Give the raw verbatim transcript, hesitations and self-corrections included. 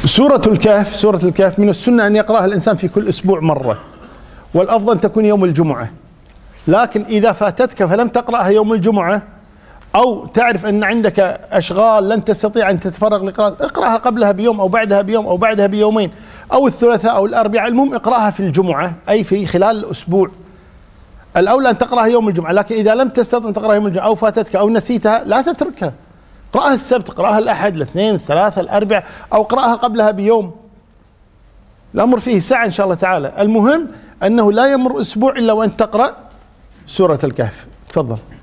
سورة الكهف سورة الكهف من السنة أن يقرأها الإنسان في كل أسبوع مرة، والأفضل أن تكون يوم الجمعة. لكن إذا فاتتك فلم تقرأها يوم الجمعة، أو تعرف أن عندك أشغال لن تستطيع أن تتفرغ لقراءة، اقرأها قبلها بيوم أو بعدها بيوم أو بعدها بيومين أو الثلاثاء أو الأربعاء، المهم اقرأها في الجمعة أي في خلال الأسبوع. الأولى أن تقرأها يوم الجمعة، لكن إذا لم تستطع أن تقرأها يوم الجمعة أو فاتتك أو نسيتها لا تتركها، اقرأها السبت، اقرأها الأحد، الاثنين، الثلاثة، الأربعاء، أو اقرأها قبلها بيوم. الأمر فيه سعة إن شاء الله تعالى. المهم أنه لا يمر أسبوع إلا وأن تقرأ سورة الكهف. تفضل.